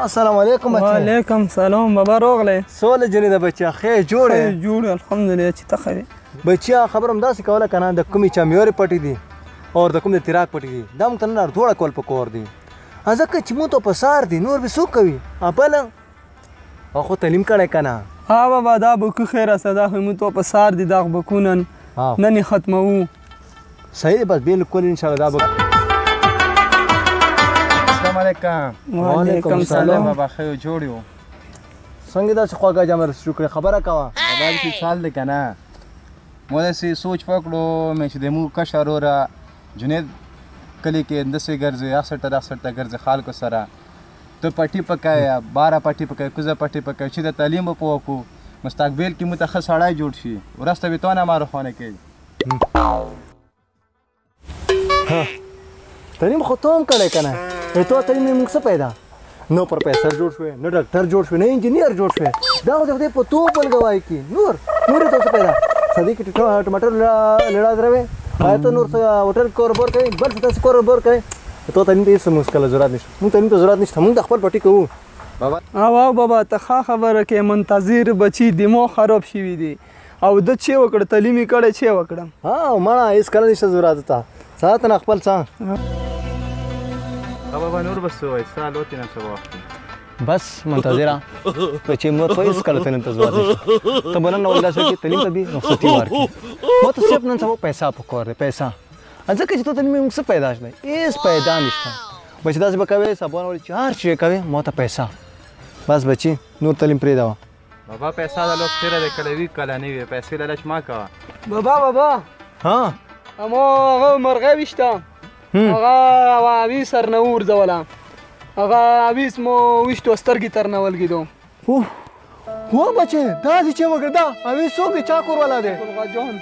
السلام علیکم بچه. وعلیکم سلام بابا راغلی. سوله جنې د بچه خیر جوړ یې؟ خیر جوړ الحمدلله چې ته ښه یې. بچه خبره همداسې کوله که نه د کومې چمیورې پټې دي او د کوم د تیراک پټې دي دا موږ ته نن اردوړه کول پکار دي ځکه چې موږ ته په سار دي نور به څوک کوي بله او خو تعلیم کړی که نه ها بابا دا به که خیر است دا خو موږ ته په سار دي دا خو به کو نن یې ختموو. صحیح دی بس بالکل انشاءالله دا به السلام علیکم. وعلیکم سلام. بابا ښه جوړ یو؟ څنګه داسې خواږه جامه شروع کړې خبره کوه. بابا کې سال دی که نه مو داسې سوچ پکړو مې چې د موږ کشر وروره جنید کلي کې همداسې ګرځي اکثر ته ګرځي خلکو سره ته پټي پکایه باره پټي پکایه کوزه پټي پکایه چې د تعلیم به پوه کړو مستقبل کې موږ ته ښه سړی جوړ شي ورسته به تو نه ما روښانه کوي. تعلیم خو ته هم کړی که نه تو تعلیم نه موږ څه پیدا نه پروفیسر جوړ شوې نه ډاکټر جوړ شوې نه انجینیر جوړ شوې دا خو د خدای په تو بل ګواهي کې نور یې ته څه پیدا صدیق ټماټر لړا دروې آیا ته نور څه هوټل کاروبار کوې بل څه داسې کاروبار کوې تو تعلیم ته هېڅ موږ کله ضرورت نشته موږ تعلیم ته ضرورت نشته موږ د خپل پټي کوو. بابا او بابا ته ښه خبره کې منتظر بچي دماغ خراب شوي دي او ده چې وکړه تعلیم یې کړی چې وکړم. ها مړه هېڅ کله نشته ضرورت ته ساعت نه خپل څه بابا نور بس وای سال وتی نه سبا بس منتظره چې موږ خو هېڅ کله تعلیم ته ضرورت نشته ته به نن اول داسې کې تعلیم ته دي رخصتي ورکړي ما ته صرف نن سبا پیسه پکار دی پیسه ځکه چې تو تعلیم موږ څه پیدا شته هېڅ پیدا نشته بچې داسې به کوې سبا وړي چې هر شی کوې ما ته پیسه بس بچي نور تعلیم پرېږده. بابا پیسه د لوک تیره دی کله وي کله نه وي پیسې لالچ ما کوه. بابا ها اما هغه مرغه ویشته هغه اویس سر نه وغورځوله هغه اویس مو ویشتو سترګې تر نه ولګېدو. هو بچې دا دې چې وکړه دا اویس څوک دی چا کور والا دی جان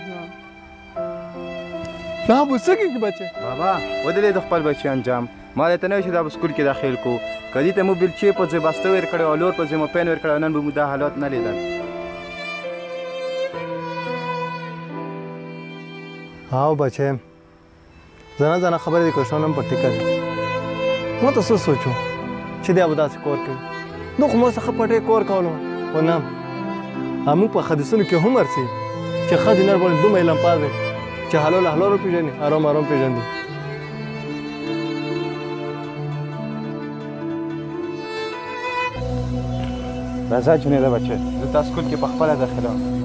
دا به څه کېږي بچې. بابا ودرې د خپل بچي انجام ما درته نه وایي چې دا به سکول کې داخل کړو که دې ته مو بیلچې په ځای بسته ور کړی او لور په ځای مو پین ور کړی نن به مو دا حالات نه لیدل. ها بچې ځانه خبرې دي کوشش هم پټې کړي ما ته څه سوچو چې دی به داسې کور کوي نو خو ما څخه پټې کور کولو خو نه موږ په حدیثونو کې هم ورسي چې ښځې نر باندې دومره علم پاس دی چې حلال حلال وپېژني ارام پېژندي. راځه جنیده بچه زه تا سکول کې په خپله داخله وم